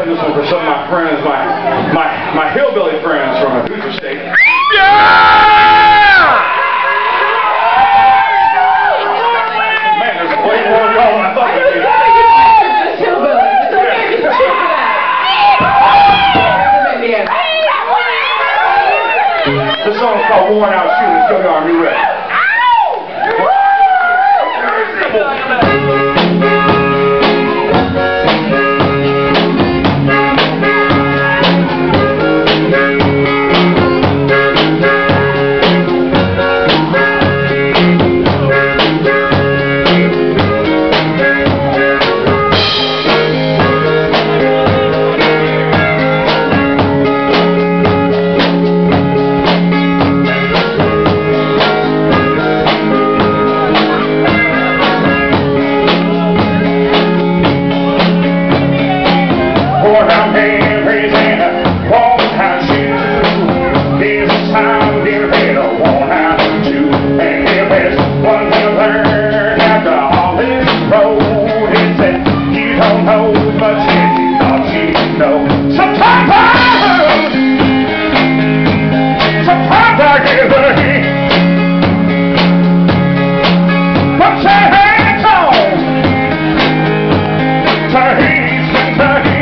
play this one for some of my friends, my hillbilly friends from a Hoosier state. Yeah! Man, there's way more of y'all than I thought there'd be. Hillbilly. It's okay if you cheer for that. This song's called Worn Out Shoes. Go to our new record. Worn out memories and worn out shoes. Here's a time, dear head, a worn out shoe. And if there's one thing I learned after all this road, it's that you don't know as much as you thought you know. Sometimes I give a hint. Put your hands on to East Kentucky.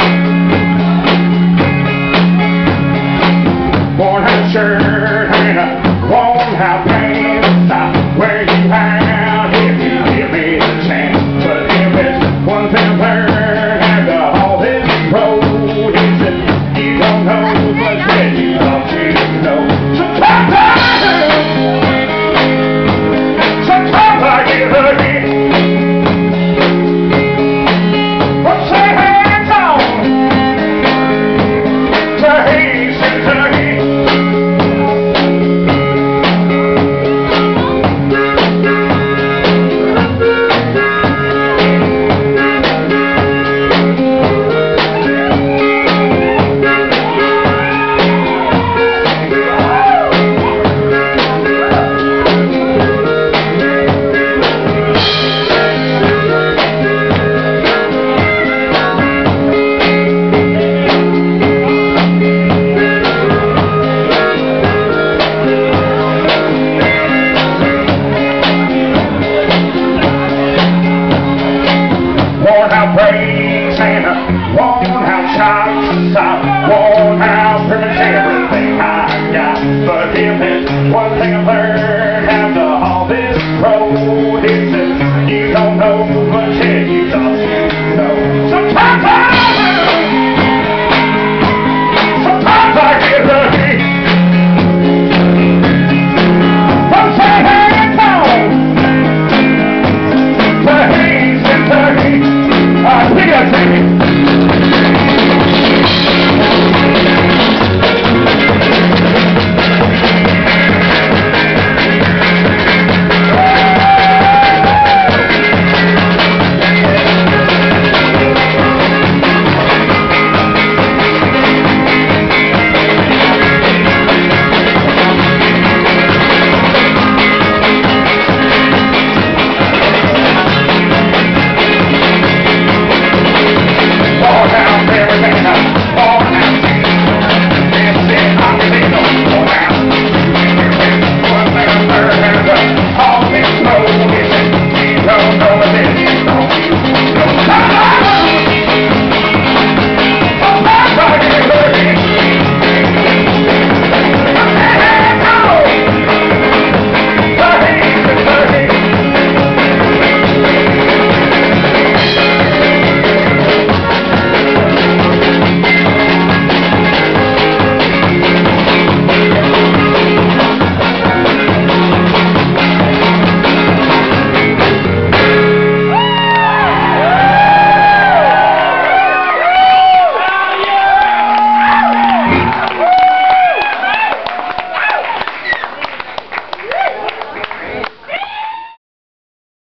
Worn out shirt and a worn out pants. I wear you out if you give me a chance. But if it's one thing I've learned after all this road, is that you don't know as much as you thought you know. Sometimes I give a hint. Put your hands on to East Kentucky. Worn out brakes and worn out shocks. I've worn out pretty much everything I got. But if it's one thing I've learned